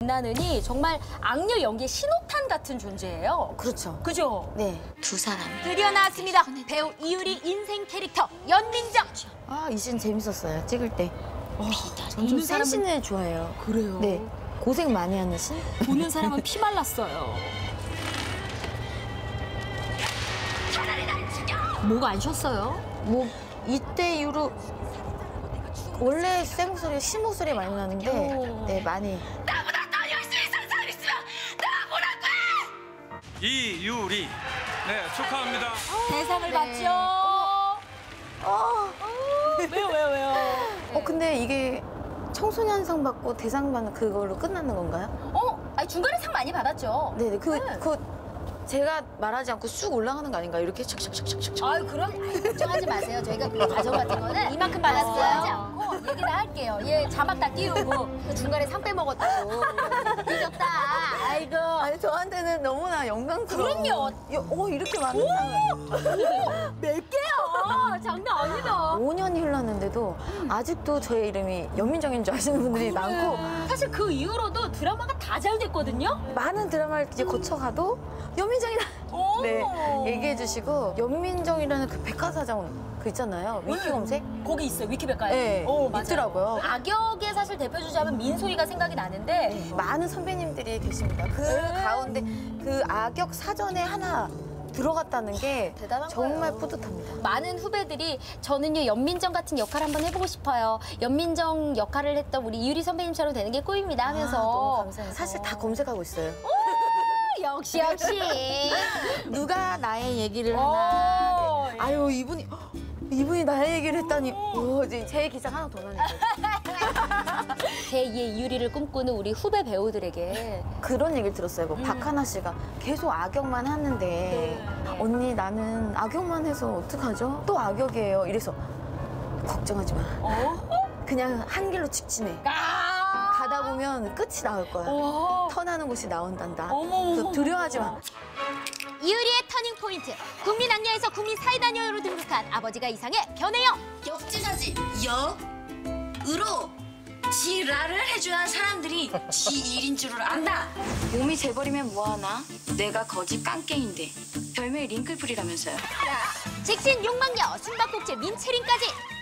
나는이 정말 악녀 연기의 신호탄 같은 존재예요. 그렇죠. 그죠? 네. 두 사람. 드디어 나왔습니다. 배우 이유리 인생 캐릭터 연민정. 아, 이 씬 재밌었어요. 찍을 때. 전 보는 좀 센 사람은- 씬을 좋아해요. 그래요? 네. 고생 많이 하는 씬? 보는 사람은 피 말랐어요. 목 안 쉬었어요? 뭐 이때 이후로 원래 새 목소리, 시 목소리 많이 나는데 네, 많이. 나보다 더 열심히 사는 사람 있으면 나보라고! 이유리. 네, 축하합니다. 대상을 네. 받죠. 왜요? 근데 이게 청소년상 받고 대상 받는 그걸로 끝나는 건가요? 아니 중간에 상 많이 받았죠. 네네. 그 제가 말하지 않고 쑥 올라가는 거 아닌가요? 이렇게 촥촥촥촥촥. 아유 그럼 걱정하지 마세요. 저희가 그 과정 같은 거는 이만큼 받았어요 하지 않고 얘기 다 할게요. 얘 자막 다 띄우고 그 중간에 상 빼먹었다고 삐졌다. 아이고. 아니 저한테는 너무나 영광스러워. 그럼요. 이렇게 많은 상을. 몇 개야? 장난 아니다. 5년이 흘렀는데도 아직도 저의 이름이 연민정인 줄 아시는 분들이 많고 사실 그 이후로도 드라마가 다 잘 됐거든요. 많은 드라마를 이제 거쳐가도 연민정이다. 네, 얘기해 주시고 연민정이라는 그 백화사전 그 있잖아요. 위키 검색? 거기 있어요. 위키백과에. 네, 맞아요. 있더라고요. 악역의 사실 대표 주자면 민소희가 생각이 나는데 많은 선배님들이 계십니다. 그 가운데 그 악역 사전에 하나 들어갔다는 게 대단한 정말 거예요. 뿌듯합니다. 많은 후배들이 저는요 연민정 같은 역할 한번 해보고 싶어요. 연민정 역할을 했던 우리 이유리 선배님처럼 되는 게 꿈입니다 하면서. 너무 감사해요. 사실 다 검색하고 있어요. 역시. 누가 나의 얘기를 하나. 네. 아유 이분이 나의 얘기를 했다니. 이제 제 기사 하나 더 나네요. 제2의 이유리를 꿈꾸는 우리 후배 배우들에게 그런 얘기를 들었어요. 뭐 박하나 씨가 계속 악역만 하는데 언니 나는 악역만 해서 어떡하죠? 또 악역이에요. 이래서 걱정하지 마. 그냥 한 길로 직진해. 가다 보면 끝이 나올 거야. 터나는 곳이 나온단다. 그래서 두려워하지 마. 이유리의 터닝 포인트. 국민 악녀에서 국민 사이다녀로 등극한 아버지가 이상해 변해요. 역지사지 역으로 지랄을 해줘야 사람들이 지 일인 줄을 안다. 몸이 재버리면 뭐하나? 내가 거지 깡깽인데 별명이 링클풀이라면서요. 직신 욕망녀 숨바꼭질 민채린까지